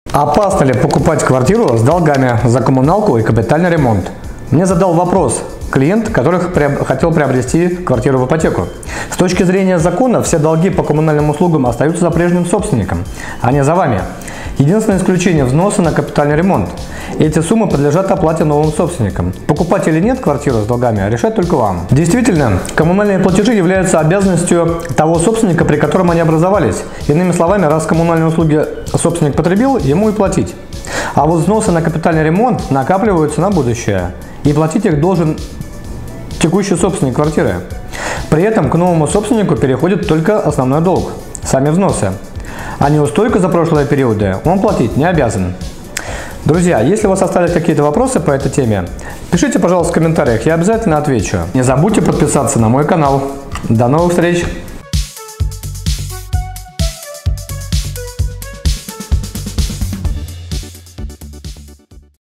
Опасно ли покупать квартиру с долгами за коммуналку и капитальный ремонт? Мне задал вопрос клиент, который хотел приобрести квартиру в ипотеку. С точки зрения закона, все долги по коммунальным услугам остаются за прежним собственником, а не за вами. Единственное исключение – взносы на капитальный ремонт. Эти суммы подлежат оплате новым собственникам. Покупать или нет квартиру с долгами решать только вам. Действительно, коммунальные платежи являются обязанностью того собственника, при котором они образовались. Иными словами, раз коммунальные услуги собственник потребил, ему и платить. А вот взносы на капитальный ремонт накапливаются на будущее. И платить их должен текущий собственник квартиры. При этом к новому собственнику переходит только основной долг – сами взносы. А неустойку за прошлые периоды он платить не обязан. Друзья, если у вас остались какие-то вопросы по этой теме, пишите, пожалуйста, в комментариях, я обязательно отвечу. Не забудьте подписаться на мой канал. До новых встреч!